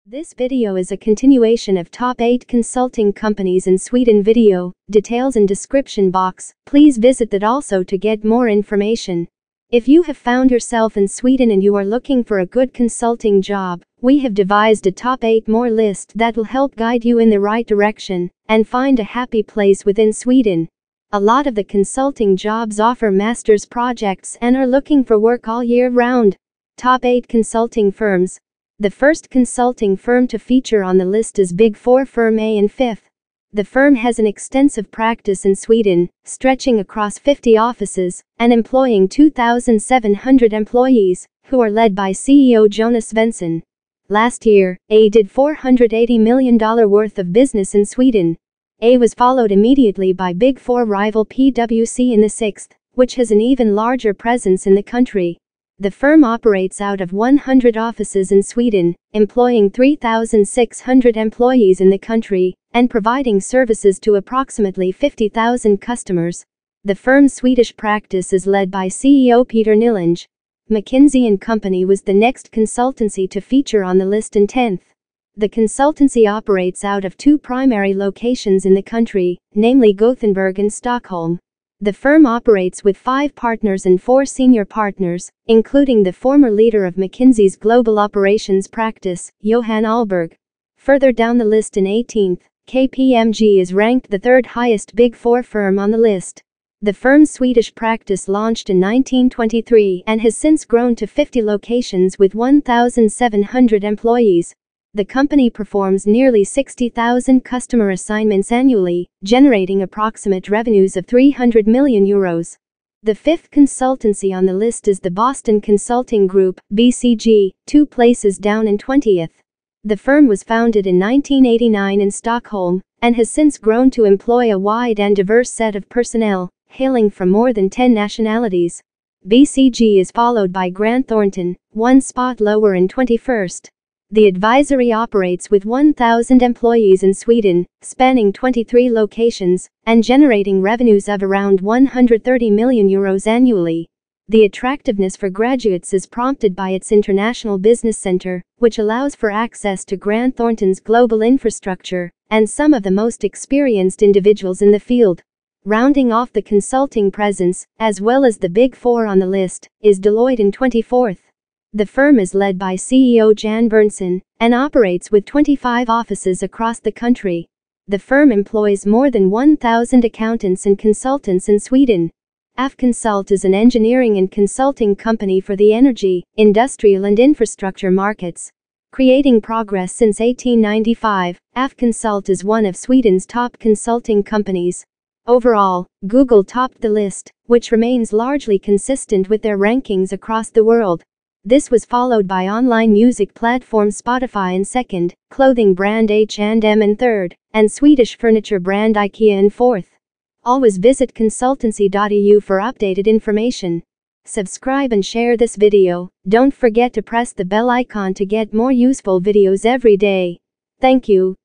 This video is a continuation of Top 8 Consulting Companies in Sweden video, details in description box. Please visit that also to get more information. If you have found yourself in Sweden and you are looking for a good consulting job, we have devised a top 8 more list that will help guide you in the right direction and find a happy place within Sweden. A lot of the consulting jobs offer master's projects and are looking for work all year round. Top 8 consulting firms. The first consulting firm to feature on the list is Big Four firm A&Fifth. The firm has an extensive practice in Sweden, stretching across 50 offices and employing 2,700 employees, who are led by CEO Jonas Svensson. Last year, A did $480 million worth of business in Sweden. A was followed immediately by Big Four rival PwC in the sixth, which has an even larger presence in the country. The firm operates out of 100 offices in Sweden, employing 3,600 employees in the country, and providing services to approximately 50,000 customers. The firm's Swedish practice is led by CEO Peter Nilling. McKinsey & Company was the next consultancy to feature on the list in 10th. The consultancy operates out of 2 primary locations in the country, namely Gothenburg and Stockholm. The firm operates with 5 partners and 4 senior partners, including the former leader of McKinsey's global operations practice, Johan Ahlberg. Further down the list in 18th, KPMG is ranked the 3rd highest Big Four firm on the list. The firm's Swedish practice launched in 1923 and has since grown to 50 locations with 1,700 employees. The company performs nearly 60,000 customer assignments annually, generating approximate revenues of €300 million. The 5th consultancy on the list is the Boston Consulting Group, BCG, 2 places down in 20th. The firm was founded in 1989 in Stockholm, and has since grown to employ a wide and diverse set of personnel, hailing from more than 10 nationalities. BCG is followed by Grant Thornton, 1 spot lower in 21st. The advisory operates with 1,000 employees in Sweden, spanning 23 locations, and generating revenues of around €130 million annually. The attractiveness for graduates is prompted by its International Business Center, which allows for access to Grant Thornton's global infrastructure, and some of the most experienced individuals in the field. Rounding off the consulting presence, as well as the Big Four on the list, is Deloitte in 24th. The firm is led by CEO Jan Berntsson, and operates with 25 offices across the country. The firm employs more than 1,000 accountants and consultants in Sweden. Afconsult is an engineering and consulting company for the energy, industrial and infrastructure markets. Creating progress since 1895, Afconsult is one of Sweden's top consulting companies. Overall, Google topped the list, which remains largely consistent with their rankings across the world. This was followed by online music platform Spotify in 2nd, clothing brand H&M in 3rd, and Swedish furniture brand IKEA in 4th. Always visit consultancy.eu for updated information. Subscribe and share this video. Don't forget to press the bell icon to get more useful videos every day. Thank you.